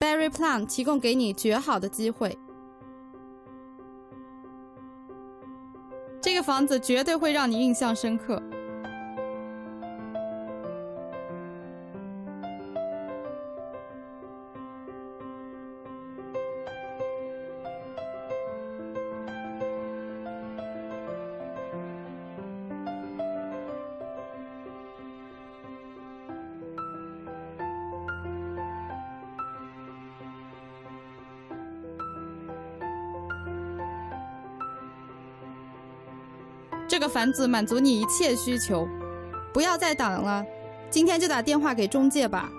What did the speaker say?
Berry Plan 提供给你绝好的机会。这个房子绝对会让你印象深刻。这个房子满足你一切需求，不要再等了，今天就打电话给中介吧。